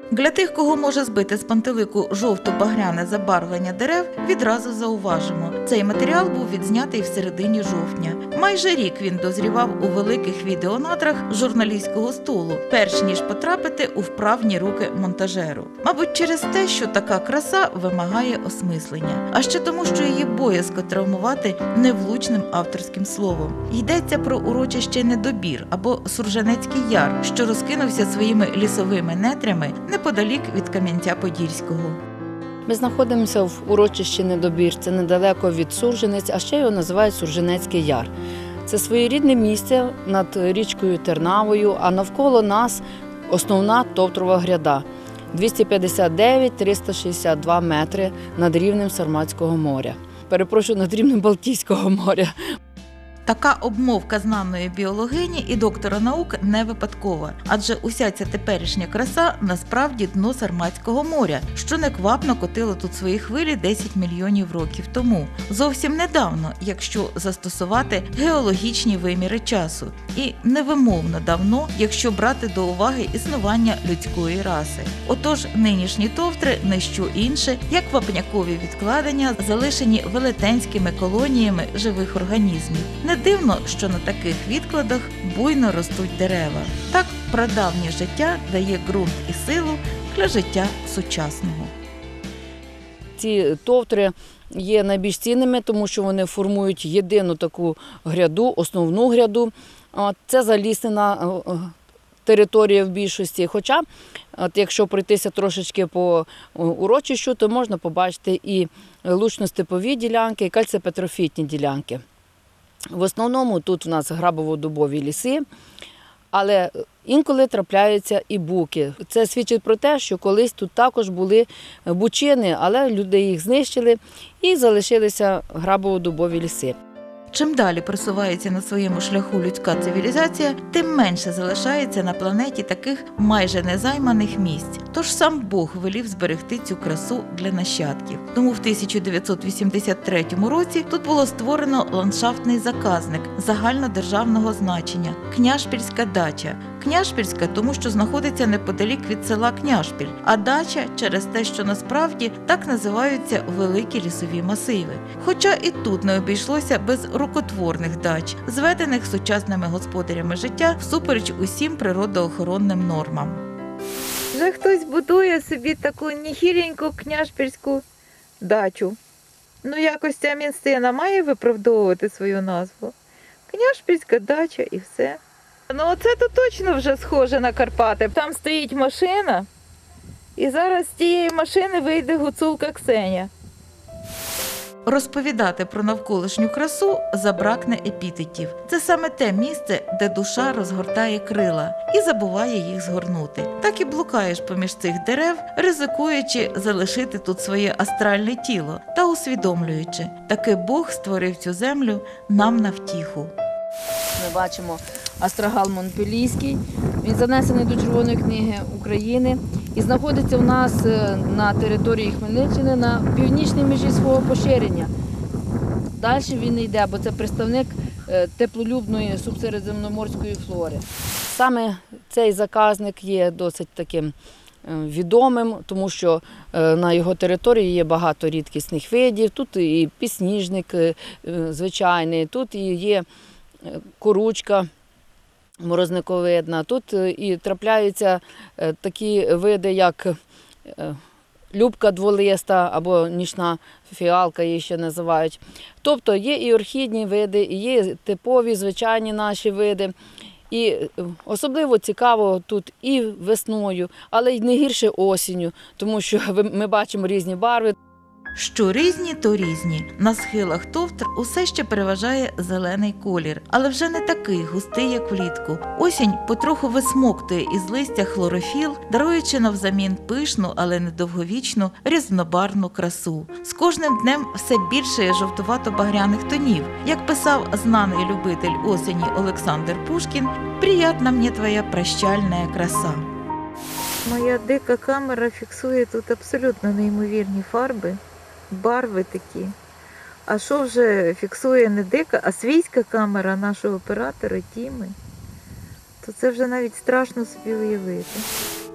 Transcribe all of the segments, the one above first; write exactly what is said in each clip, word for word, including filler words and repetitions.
Для тих, кого може збити з пантелику жовто-багряне забарвлення дерев, відразу зауважимо. Цей матеріал був відзнятий в середині жовтня. Майже рік він дозрівав у великих відеонадрах журналістського столу, перш ніж потрапити у вправні руки монтажеру. Мабуть, через те, що така краса вимагає осмислення. А ще тому, що її боязко травмувати невлучним авторським словом. Йдеться про урочище Недобір або Сурженецький яр, що розкинувся своїми лісовими нетрями неподалік від Кам'янця-Подільського. Ми знаходимося в урочищі Недобір, це недалеко від Сурженець, а ще його називають Сурженецький яр. Це своєрідне місце над річкою Тернавою, а навколо нас основна Товтрова гряда – двісті п'ятдесят дев'ять триста шістдесят два метри над рівнем Сарматського моря. Перепрошую, над рівнем Балтійського моря. Така обмовка знаної біологині і доктора наук не випадкова, адже уся ця теперішня краса насправді дно Сарматського моря, що неквапно котило тут свої хвилі десять мільйонів років тому. Зовсім недавно, якщо застосувати геологічні виміри часу. І невимовно давно, якщо брати до уваги існування людської раси. Отож, нинішні товтри – не що інше, як вапнякові відкладення, залишені велетенськими колоніями живих організмів. Не дивно, що на таких відкладах буйно ростуть дерева. Так прадавнє життя дає ґрунт і силу для життя сучасного. Ці товтри є найбільш цінними, тому що вони формують єдину таку гряду, основну гряду. Це заліснена територія в більшості. Хоча, от якщо пройтися трошечки по урочищу, то можна побачити і лучно-степові ділянки, і кальцепетрофітні ділянки. В основному тут в нас грабово-дубові ліси, але інколи трапляються і буки. Це свідчить про те, що колись тут також були бучини, але люди їх знищили і залишилися грабово-дубові ліси. Чим далі просувається на своєму шляху людська цивілізація, тим менше залишається на планеті таких майже незайманих місць. Тож сам Бог велів зберегти цю красу для нащадків. Тому в тисяча дев'ятсот вісімдесят третьому році тут було створено ландшафтний заказник загальнодержавного значення – Княжпільська дача. Княжпільська, тому що знаходиться неподалік від села Княжпіль, а дача через те, що насправді так називаються великі лісові масиви. Хоча і тут не обійшлося без рукотворних дач, зведених сучасними господарями життя всупереч усім природоохоронним нормам. Вже хтось будує собі таку ніхіленьку княжпільську дачу. Ну якось ця місцина має виправдовувати свою назву. Княжпільська дача і все. Ну оце то точно вже схоже на Карпати. Там стоїть машина, і зараз з тієї машини вийде гуцулка Ксеня. Розповідати про навколишню красу забракне епітетів. Це саме те місце, де душа розгортає крила і забуває їх згорнути. Так і блукаєш поміж цих дерев, ризикуючи залишити тут своє астральне тіло та усвідомлюючи, таки Бог створив цю землю нам на втіху. Ми бачимо астрагал Монпельійський. Він занесений до Червоної книги України і знаходиться у нас на території Хмельниччини на північній межі свого поширення. Далі він не йде, бо це представник теплолюбної субсередземноморської флори. Саме цей заказник є досить таким відомим, тому що на його території є багато рідкісних видів. Тут і підсніжник звичайний, тут і є коручка морозниковидна. Тут і трапляються такі види, як любка дволиста або нічна фіалка, її ще називають. Тобто є і орхідні види, і є типові, звичайні наші види. І особливо цікаво тут і весною, але й не гірше осінню, тому що ми бачимо різні барви. Що різні, то різні. На схилах товтр усе ще переважає зелений колір, але вже не такий густий, як влітку. Осінь потроху висмоктує із листя хлорофіл, даруючи навзамін пишну, але недовговічну, різнобарвну красу. З кожним днем все більше є жовтувато-багряних тонів. Як писав знаний любитель осені Олександр Пушкін, «Приятна мені твоя прощальна краса». Моя дика камера фіксує тут абсолютно неймовірні фарби. Барви такі. А що вже фіксує не дика, а свійська камера нашого оператора Тіми, то це вже навіть страшно собі уявити.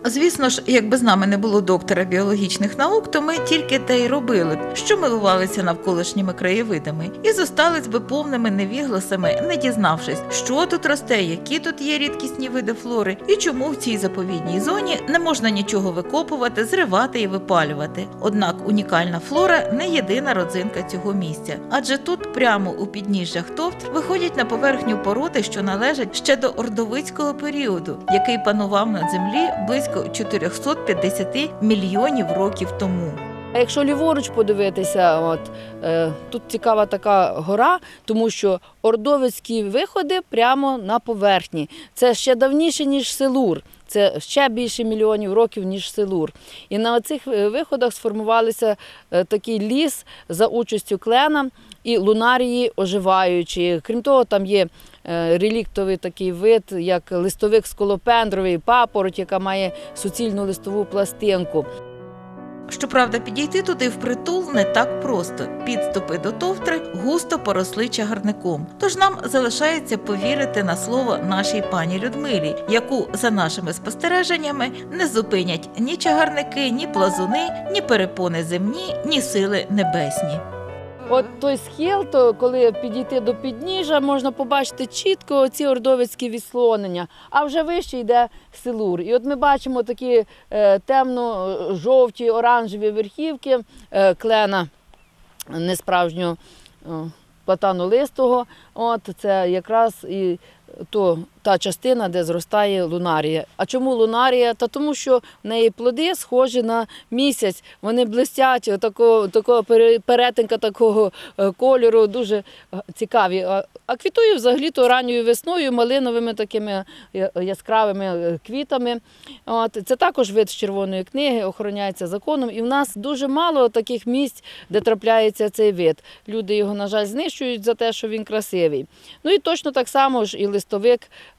Звісно ж, якби з нами не було доктора біологічних наук, то ми тільки те й робили, що милувалися навколишніми краєвидами. І зостались би повними невігласами, не дізнавшись, що тут росте, які тут є рідкісні види флори, і чому в цій заповідній зоні не можна нічого викопувати, зривати і випалювати. Однак унікальна флора не єдина родзинка цього місця. Адже тут, прямо у підніжжях Товтр, виходять на поверхню породи, що належать ще до ордовицького періоду, який панував на землі близько чотириста п'ятдесят мільйонів років тому. А якщо ліворуч подивитися, от, е, тут цікава така гора, тому що ордовицькі виходи прямо на поверхні. Це ще давніше, ніж Силур. Це ще більше мільйонів років, ніж Силур. І на цих виходах сформувалися е, такий ліс за участю клена і лунарії оживаючі. Крім того, там є е, реліктовий такий вид, як листовик сколопендровий, папороть, яка має суцільну листову пластинку. Щоправда, підійти туди впритул не так просто. Підступи до Товтри густо поросли чагарником. Тож нам залишається повірити на слово нашій пані Людмилі, яку, за нашими спостереженнями, не зупинять ні чагарники, ні плазуни, ні перепони земні, ні сили небесні. От той схил, то коли підійти до підніжжя, можна побачити чітко ці ордовицькі відслонення, а вже вище йде Силур. І от ми бачимо такі е, темно-жовті, оранжеві верхівки е, клена несправжнього е, платанолистого. От це якраз і то, та частина, де зростає лунарія. А чому лунарія? Та тому, що в неї плоди схожі на місяць. Вони блистять, такого, такого перетинка такого кольору, дуже цікаві. А квітує взагалі-то ранньою весною малиновими такими яскравими квітами. От. Це також вид з червоної книги, охороняється законом. І в нас дуже мало таких місць, де трапляється цей вид. Люди його, на жаль, знищують за те, що він красивий. Ну і точно так само ж і листовик.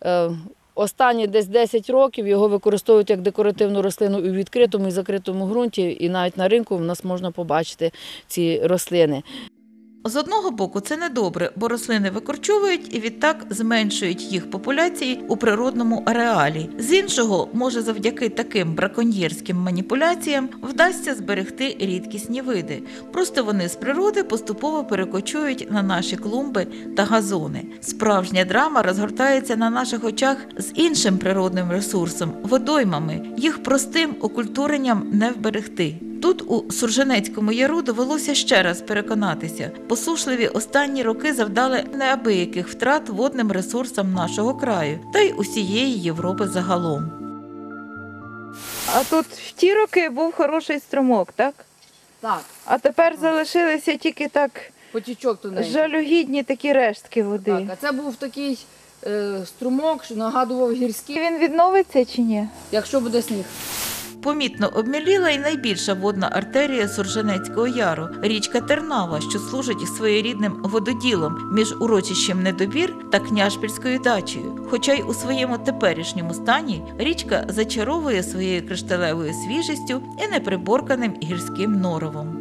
Останні десь десять років його використовують як декоративну рослину і у відкритому і закритому ґрунті, і навіть на ринку в нас можна побачити ці рослини. З одного боку, це недобре, бо рослини викорчовують і відтак зменшують їх популяції у природному ареалі. З іншого, може завдяки таким браконьєрським маніпуляціям вдасться зберегти рідкісні види. Просто вони з природи поступово перекочують на наші клумби та газони. Справжня драма розгортається на наших очах з іншим природним ресурсом – водоймами. Їх простим окультуренням не вберегти. Тут, у Сурженецькому яру, довелося ще раз переконатися. Посушливі останні роки завдали неабияких втрат водним ресурсам нашого краю та й усієї Європи загалом. А тут в ті роки був хороший струмок, так? Так. А тепер залишилися тільки так Потічок тоненький. жалюгідні такі рештки води. Так, а це був такий е, струмок, що нагадував гірський, Він відновиться чи ні? якщо буде сніг. Помітно обміліла й найбільша водна артерія Сурженецького яру – річка Тернава, що служить своєрідним вододілом між урочищем Недобір та Княжпільською дачею. Хоча й у своєму теперішньому стані річка зачаровує своєю кришталевою свіжістю і неприборканим гірським норовом.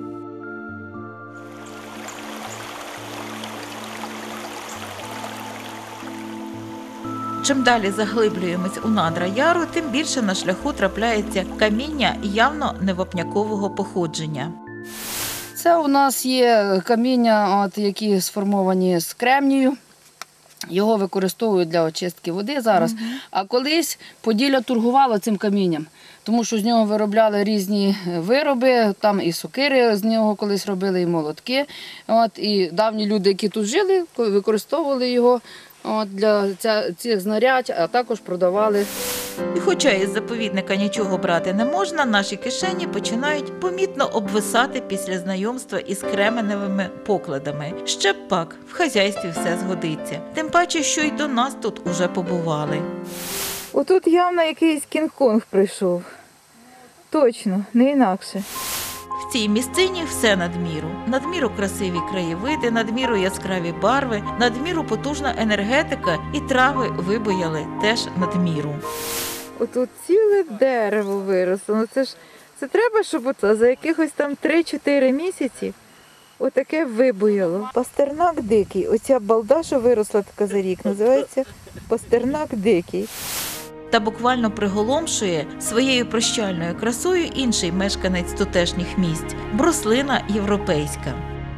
Чим далі заглиблюємось у надра яру, тим більше на шляху трапляється каміння явно невапнякового походження. Це у нас є каміння, от, які сформовані з кремнію. Його використовують для очистки води зараз. Угу. А колись Поділля торгувало цим камінням, тому що з нього виробляли різні вироби, там і сокири з нього колись робили, і молотки. От, і давні люди, які тут жили, використовували його от, для цих знарядь, а також продавали. І хоча із заповідника нічого брати не можна, наші кишені починають помітно обвисати після знайомства із кременевими покладами. Ще б пак, в хазяйстві все згодиться. Тим паче, що й до нас тут уже побували. Отут явно якийсь Кінг-Конг прийшов. Точно, не інакше. В цій місцині все надміру. Надміру красиві краєвиди, надміру яскраві барви, надміру потужна енергетика і трави вибояли теж надміру. Отут ціле дерево виросло. Ну це ж це треба, щоб оце за якихось там три-чотири місяці отаке вибояло. Пастернак дикий. Оця балда, що виросла така за рік, називається пастернак дикий. та буквально приголомшує своєю прощальною красою інший мешканець тутешніх місць – бруслина європейська.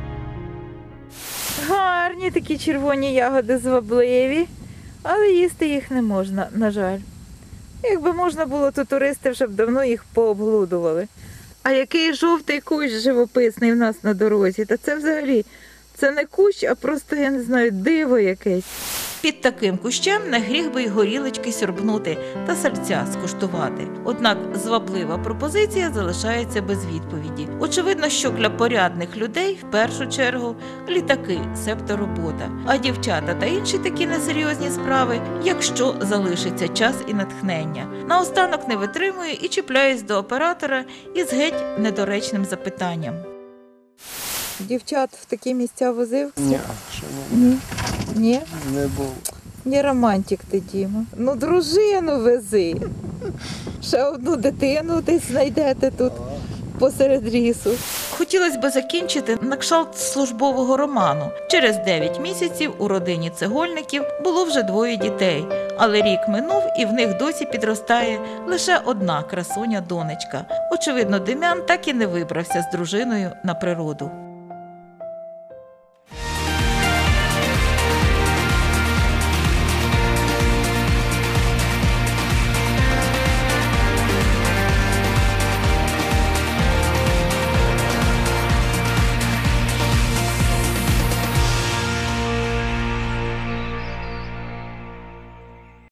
Гарні такі червоні ягоди звабливі, але їсти їх не можна, на жаль. Якби можна було, то туристи вже б давно їх пообглудували. А який жовтий кущ живописний в нас на дорозі, та це взагалі, це не кущ, а просто, я не знаю, диво якесь. Під таким кущем не гріх би й горілочки сьорбнути та сальця скуштувати. Однак зваблива пропозиція залишається без відповіді. Очевидно, що для порядних людей в першу чергу літаки – себто робота, а дівчата та інші такі несерйозні справи, якщо залишиться час і натхнення. Наостанок не витримую і чіпляюсь до оператора із геть недоречним запитанням. Дівчат в такі місця возив? Ні, ще не, Ні. Ні? не був. Не романтик ти, Діма. Ну, дружину вези. Ще одну дитину десь знайдете тут посеред лісу. Хотілося б закінчити на кшталт службового роману. Через дев'ять місяців у родині цегольників було вже двоє дітей, але рік минув і в них досі підростає лише одна красуня-донечка. Очевидно, Дем'ян так і не вибрався з дружиною на природу.